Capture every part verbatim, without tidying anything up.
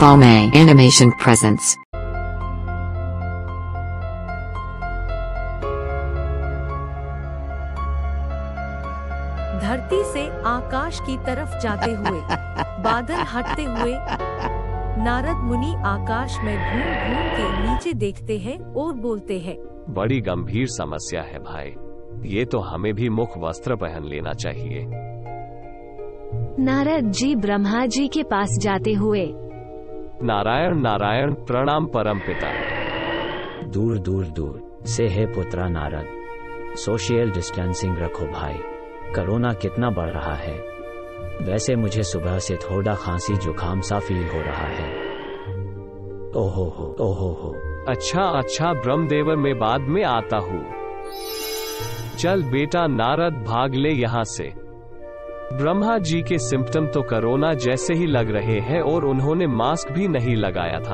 Balmain Animation presents. धरती से आकाश की तरफ जाते हुए बादल हटते हुए नारद मुनि आकाश में घूम घूम के नीचे देखते हैं और बोलते हैं, बड़ी गंभीर समस्या है भाई, ये तो हमें भी मुख वस्त्र पहन लेना चाहिए। नारद जी ब्रह्मा जी के पास जाते हुए, नारायण नारायण प्रणाम परम पिता। दूर दूर दूर से है पुत्रा नारद, सोशल डिस्टेंसिंग रखो भाई, कोरोना कितना बढ़ रहा है। वैसे मुझे सुबह से थोड़ा खांसी जुकाम सा फील हो रहा है। ओहो हो ओहो हो। अच्छा अच्छा ब्रह्मदेव, मैं बाद में आता हूँ। चल बेटा नारद भाग ले यहाँ से। ब्रह्मा जी के सिम्टम तो कोरोना जैसे ही लग रहे हैं और उन्होंने मास्क भी नहीं लगाया था।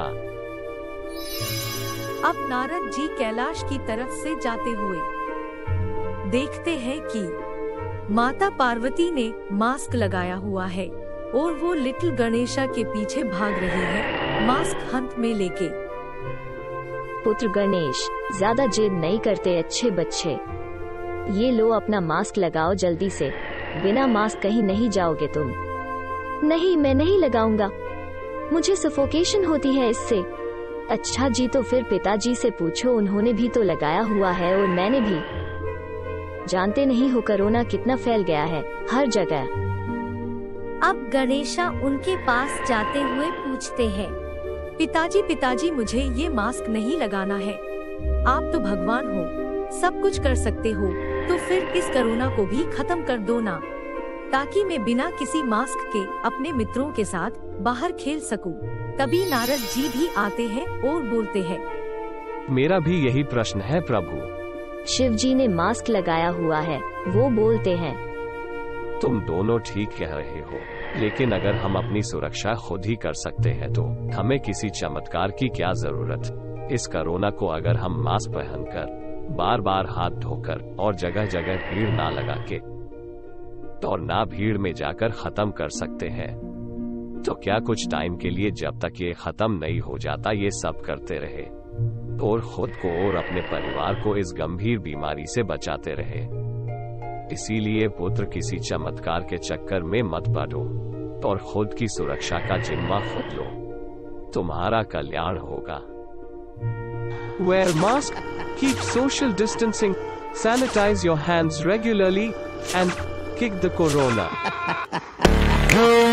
अब नारद जी कैलाश की तरफ से जाते हुए देखते हैं कि माता पार्वती ने मास्क लगाया हुआ है और वो लिटिल गणेशा के पीछे भाग रही है मास्क हाथ में लेके। पुत्र गणेश, ज्यादा जिद नहीं करते अच्छे बच्चे, ये लो अपना मास्क लगाओ जल्दी से, बिना मास्क कहीं नहीं जाओगे तुम। नहीं, मैं नहीं लगाऊंगा, मुझे सफोकेशन होती है इससे। अच्छा जी, तो फिर पिताजी से पूछो, उन्होंने भी तो लगाया हुआ है और मैंने भी। जानते नहीं हो कोरोना कितना फैल गया है हर जगह। अब गणेशा उनके पास जाते हुए पूछते हैं, पिताजी पिताजी मुझे ये मास्क नहीं लगाना है, आप तो भगवान हो, सब कुछ कर सकते हो, तो फिर इस कोरोना को भी खत्म कर दो ना, ताकि मैं बिना किसी मास्क के अपने मित्रों के साथ बाहर खेल सकूं। तभी नारद जी भी आते हैं और बोलते हैं, मेरा भी यही प्रश्न है प्रभु। शिव जी ने मास्क लगाया हुआ है, वो बोलते हैं, तुम दोनों ठीक कह रहे हो, लेकिन अगर हम अपनी सुरक्षा खुद ही कर सकते हैं तो हमें किसी चमत्कार की क्या जरूरत। इस कोरोना को अगर हम मास्क पहनकर, बार बार हाथ धोकर और जगह जगह भीड़ ना लगा के तो ना भीड़ में जाकर खत्म कर सकते हैं, तो क्या कुछ टाइम के लिए जब तक ये खत्म नहीं हो जाता ये सब करते रहे और खुद को और अपने परिवार को इस गंभीर बीमारी से बचाते रहे। इसीलिए पुत्र, किसी चमत्कार के चक्कर में मत पड़ो और खुद की सुरक्षा का जिम्मा खुद लो, तुम्हारा कल्याण होगा। Wear mask, keep social distancing, sanitize your hands regularly and kick the corona.